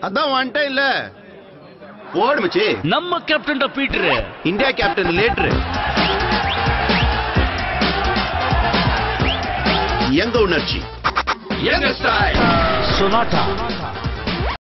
அதான் வந்துட்டே இல்ல போடு மச்சி. நம்ம captain Peter, India captain later. எங்க உணர்ச்சி, எங்க ஸ்டைல், சொனாட்டா.